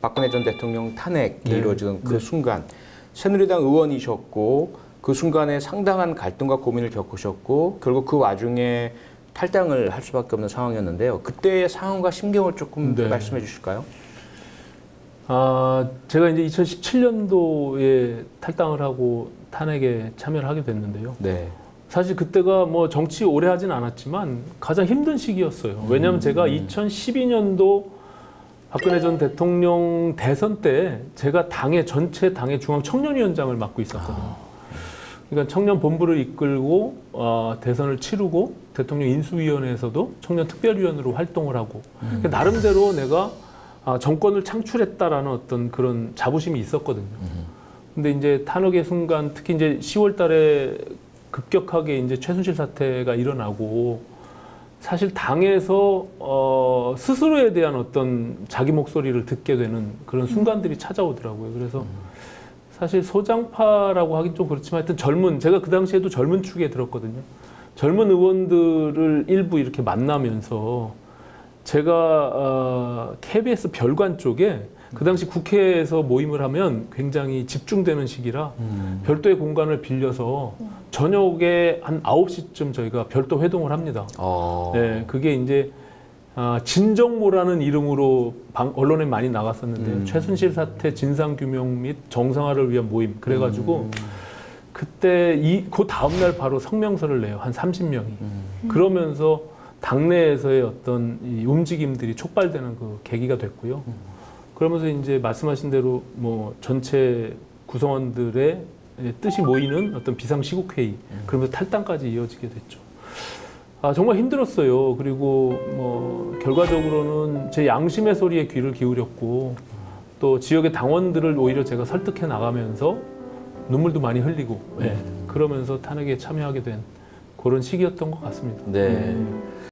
박근혜 전 대통령 탄핵이 네. 이루어지던 그 네. 순간 새누리당 의원이셨고 그 순간에 상당한 갈등과 고민을 겪으셨고 결국 그 와중에 탈당을 할 수밖에 없는 상황이었는데요. 그때의 상황과 심경을 조금 네. 말씀해 주실까요? 제가 이제 2017년도에 탈당을 하고 탄핵에 참여를 하게 됐는데요. 네. 사실 그때가 뭐 정치 오래 하진 않았지만 가장 힘든 시기였어요. 왜냐하면 제가 2012년도 박근혜 전 대통령 대선 때 제가 전체 당의 중앙청년위원장을 맡고 있었거든요. 그러니까 청년 본부를 이끌고 대선을 치르고 대통령 인수위원회에서도 청년 특별위원으로 활동을 하고 그러니까 나름대로 내가 정권을 창출했다라는 어떤 그런 자부심이 있었거든요. 근데 이제 탄핵의 순간 특히 이제 10월 달에 급격하게 이제 최순실 사태가 일어나고 사실 당에서 스스로에 대한 어떤 자기 목소리를 듣게 되는 그런 순간들이 찾아오더라고요. 그래서 사실 소장파라고 하긴 좀 그렇지만 하여튼 제가 그 당시에도 젊은 축에 들었거든요. 젊은 의원들을 일부 이렇게 만나면서 제가 KBS 별관 쪽에 그 당시 국회에서 모임을 하면 굉장히 집중되는 시기라 별도의 공간을 빌려서 저녁에 한 9시쯤 저희가 별도 회동을 합니다. 네, 그게 이제 진정모라는 이름으로 언론에 많이 나갔었는데요. 최순실 사태 진상규명 및 정상화를 위한 모임. 그래가지고 그때 그 다음날 바로 성명서를 내요. 한 30명이. 그러면서 당내에서의 어떤 이 움직임들이 촉발되는 그 계기가 됐고요. 그러면서 이제 말씀하신 대로 뭐 전체 구성원들의 뜻이 모이는 어떤 비상시국회의, 그러면서 탈당까지 이어지게 됐죠. 정말 힘들었어요. 그리고 뭐 결과적으로는 제 양심의 소리에 귀를 기울였고 또 지역의 당원들을 오히려 제가 설득해 나가면서 눈물도 많이 흘리고 그러면서 탄핵에 참여하게 된 그런 시기였던 것 같습니다. 네.